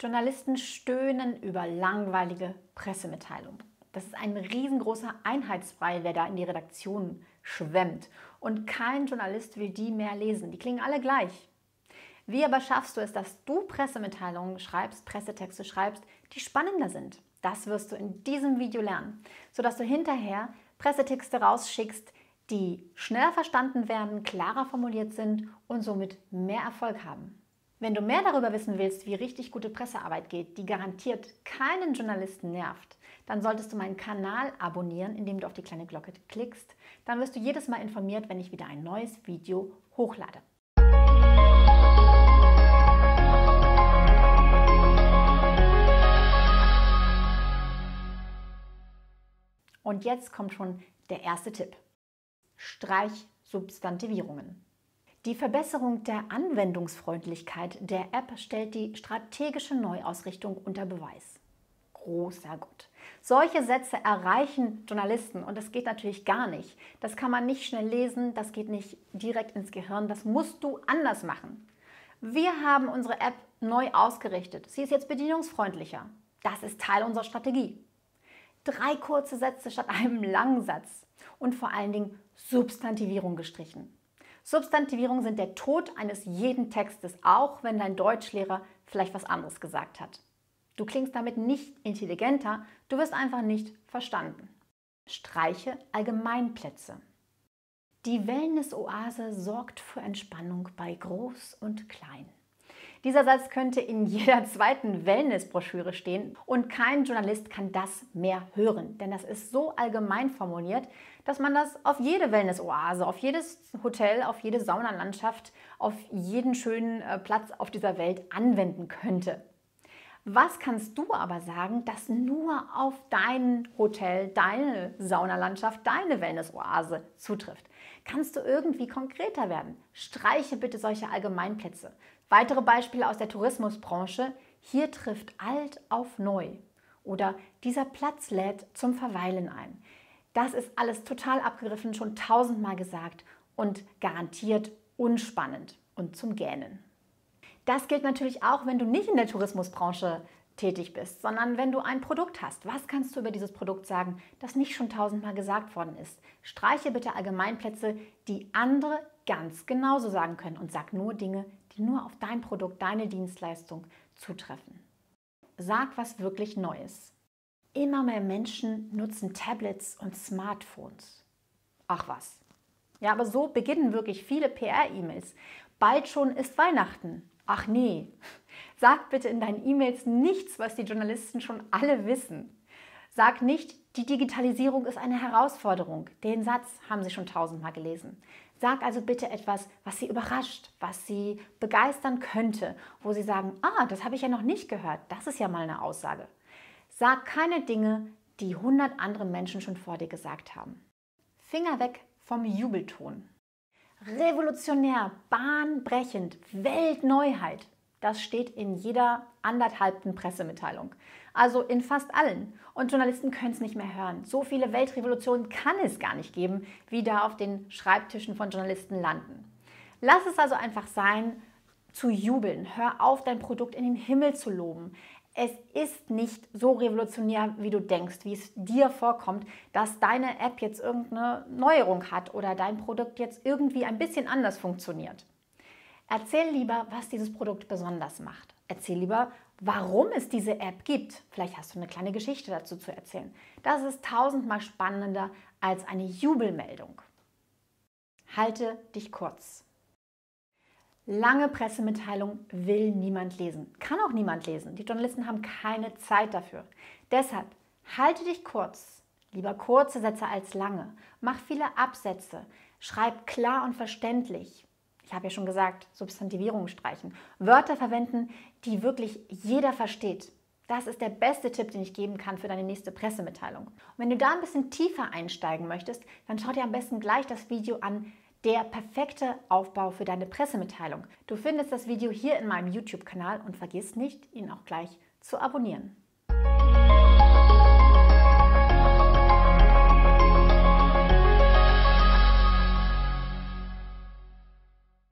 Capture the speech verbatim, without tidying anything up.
Journalisten stöhnen über langweilige Pressemitteilungen. Das ist ein riesengroßer Einheitsbrei, der da in die Redaktion schwemmt. Und kein Journalist will die mehr lesen. Die klingen alle gleich. Wie aber schaffst du es, dass du Pressemitteilungen schreibst, Pressetexte schreibst, die spannender sind? Das wirst du in diesem Video lernen, sodass du hinterher Pressetexte rausschickst, die schneller verstanden werden, klarer formuliert sind und somit mehr Erfolg haben. Wenn du mehr darüber wissen willst, wie richtig gute Pressearbeit geht, die garantiert keinen Journalisten nervt, dann solltest du meinen Kanal abonnieren, indem du auf die kleine Glocke klickst. Dann wirst du jedes Mal informiert, wenn ich wieder ein neues Video hochlade. Und jetzt kommt schon der erste Tipp. Streich Substantivierungen. Die Verbesserung der Anwendungsfreundlichkeit der App stellt die strategische Neuausrichtung unter Beweis. Großer Gott. Solche Sätze erreichen Journalisten und das geht natürlich gar nicht. Das kann man nicht schnell lesen, das geht nicht direkt ins Gehirn, das musst du anders machen. Wir haben unsere App neu ausgerichtet. Sie ist jetzt bedienungsfreundlicher. Das ist Teil unserer Strategie. Drei kurze Sätze statt einem langen Satz und vor allen Dingen Substantivierung gestrichen. Substantivierungen sind der Tod eines jeden Textes, auch wenn dein Deutschlehrer vielleicht was anderes gesagt hat. Du klingst damit nicht intelligenter, du wirst einfach nicht verstanden. Streiche Allgemeinplätze. Die Wellness-Oase sorgt für Entspannung bei Groß und Klein. Dieser Satz könnte in jeder zweiten Wellness-Broschüre stehen und kein Journalist kann das mehr hören, denn das ist so allgemein formuliert, dass man das auf jede Wellness-Oase, auf jedes Hotel, auf jede Saunalandschaft, auf jeden schönen Platz auf dieser Welt anwenden könnte. Was kannst du aber sagen, das nur auf dein Hotel, deine Saunalandschaft, deine Wellness-Oase zutrifft? Kannst du irgendwie konkreter werden? Streiche bitte solche Allgemeinplätze. Weitere Beispiele aus der Tourismusbranche: Hier trifft alt auf neu oder dieser Platz lädt zum Verweilen ein. Das ist alles total abgegriffen, schon tausendmal gesagt und garantiert unspannend und zum Gähnen. Das gilt natürlich auch, wenn du nicht in der Tourismusbranche tätig bist, sondern wenn du ein Produkt hast. Was kannst du über dieses Produkt sagen, das nicht schon tausendmal gesagt worden ist? Streiche bitte Allgemeinplätze, die andere ganz genauso sagen können und sag nur Dinge, die nur auf dein Produkt, deine Dienstleistung zutreffen. Sag was wirklich Neues. Immer mehr Menschen nutzen Tablets und Smartphones. Ach was. Ja, aber so beginnen wirklich viele P R-E-Mails. Bald schon ist Weihnachten. Ach nee. Sag bitte in deinen E-Mails nichts, was die Journalisten schon alle wissen. Sag nicht, die Digitalisierung ist eine Herausforderung. Den Satz haben sie schon tausendmal gelesen. Sag also bitte etwas, was sie überrascht, was sie begeistern könnte, wo sie sagen, ah, das habe ich ja noch nicht gehört. Das ist ja mal eine Aussage. Sag keine Dinge, die hundert andere Menschen schon vor dir gesagt haben. Finger weg vom Jubelton. Revolutionär, bahnbrechend, Weltneuheit. Das steht in jeder anderthalbten Pressemitteilung. Also in fast allen. Und Journalisten können es nicht mehr hören. So viele Weltrevolutionen kann es gar nicht geben, wie da auf den Schreibtischen von Journalisten landen. Lass es also einfach sein, zu jubeln. Hör auf, dein Produkt in den Himmel zu loben. Es ist nicht so revolutionär, wie du denkst, wie es dir vorkommt, dass deine App jetzt irgendeine Neuerung hat oder dein Produkt jetzt irgendwie ein bisschen anders funktioniert. Erzähl lieber, was dieses Produkt besonders macht. Erzähl lieber, warum es diese App gibt. Vielleicht hast du eine kleine Geschichte dazu zu erzählen. Das ist tausendmal spannender als eine Jubelmeldung. Halte dich kurz. Lange Pressemitteilung will niemand lesen. Kann auch niemand lesen. Die Journalisten haben keine Zeit dafür. Deshalb halte dich kurz. Lieber kurze Sätze als lange. Mach viele Absätze. Schreib klar und verständlich. Ich habe ja schon gesagt, Substantivierung streichen. Wörter verwenden, die wirklich jeder versteht. Das ist der beste Tipp, den ich geben kann für deine nächste Pressemitteilung. Und wenn du da ein bisschen tiefer einsteigen möchtest, dann schau dir am besten gleich das Video an, der perfekte Aufbau für deine Pressemitteilung. Du findest das Video hier in meinem YouTube-Kanal und vergiss nicht, ihn auch gleich zu abonnieren.